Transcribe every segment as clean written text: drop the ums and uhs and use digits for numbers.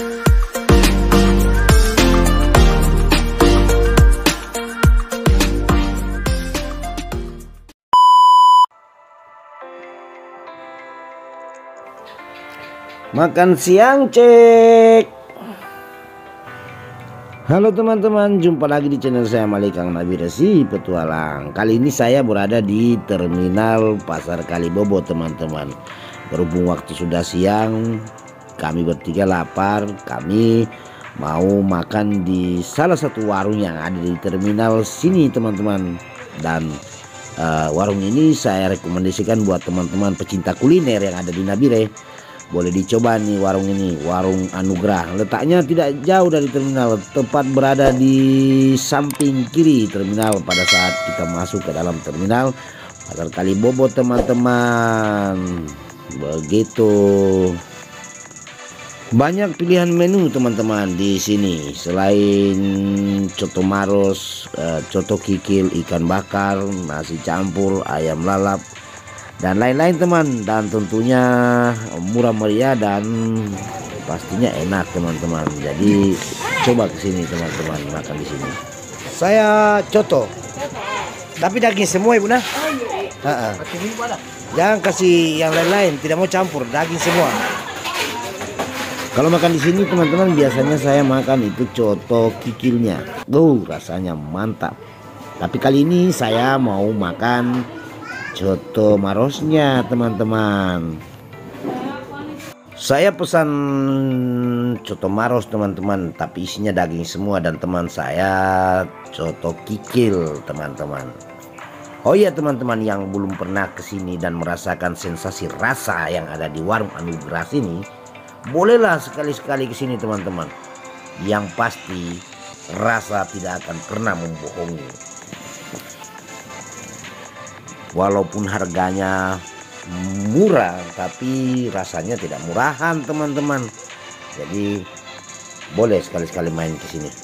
Makan siang cek. Halo teman-teman, jumpa lagi di channel saya Malikang Nabi Resi Petualang. Kali ini saya berada di terminal Pasar Kalibobo teman-teman. Berhubung waktu sudah siang, kami bertiga lapar. Kami mau makan di salah satu warung yang ada di terminal sini teman-teman. Dan warung ini saya rekomendasikan buat teman-teman pecinta kuliner yang ada di Nabire. Boleh dicoba nih warung ini, warung Anugrah. Letaknya tidak jauh dari terminal, tepat berada di samping kiri terminal pada saat kita masuk ke dalam terminal Pasar Kalibobo teman-teman. Begitu. Banyak pilihan menu teman-teman di sini. Selain coto maros, coto kikil, ikan bakar, nasi campur, ayam lalap, dan lain-lain teman, dan tentunya murah meriah dan pastinya enak teman-teman. Jadi coba ke sini teman-teman, makan di sini. Saya coto, tapi daging semua ibu nah. Jangan kasih yang lain-lain, tidak mau campur, daging semua. Kalau makan di sini teman-teman, biasanya saya makan itu coto kikilnya. Rasanya mantap. Tapi kali ini saya mau makan coto marosnya teman-teman. Saya pesan coto maros teman-teman, tapi isinya daging semua. Dan teman saya coto kikil teman-teman. Oh iya teman-teman, yang belum pernah kesini dan merasakan sensasi rasa yang ada di warung Anugrah ini, bolehlah sekali-sekali kesini teman-teman. Yang pasti rasa tidak akan pernah membohongi. Walaupun harganya murah, tapi rasanya tidak murahan teman-teman. Jadi boleh sekali-sekali main ke sini.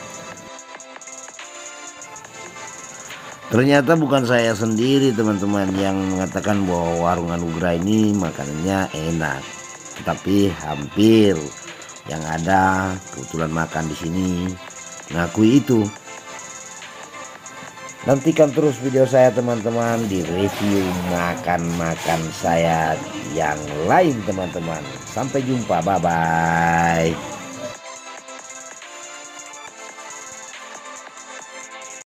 Ternyata bukan saya sendiri teman-teman yang mengatakan bahwa warung Anugrah ini makanannya enak, tetapi hampir yang ada kebetulan makan di sini ngakui itu. Nantikan terus video saya teman-teman di review makan-makan saya yang lain teman-teman. Sampai jumpa, bye-bye.